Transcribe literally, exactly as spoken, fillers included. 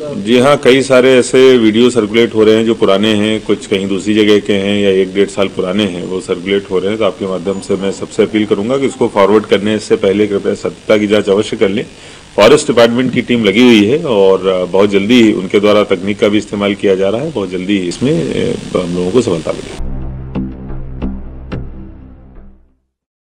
जी हाँ, कई सारे ऐसे वीडियो सर्कुलेट हो रहे हैं जो पुराने हैं, कुछ कहीं दूसरी जगह के हैं या एक डेढ़ साल पुराने हैं, वो सर्कुलेट हो रहे हैं। तो आपके माध्यम से मैं सबसे अपील करूंगा कि इसको फॉरवर्ड करने से पहले कृपया सत्यता की जांच अवश्य कर लें। फॉरेस्ट डिपार्टमेंट की टीम लगी हुई है और बहुत जल्दी उनके द्वारा तकनीक का भी इस्तेमाल किया जा रहा है। बहुत जल्दी इसमें हम लोगों को सफलता मिलेगी।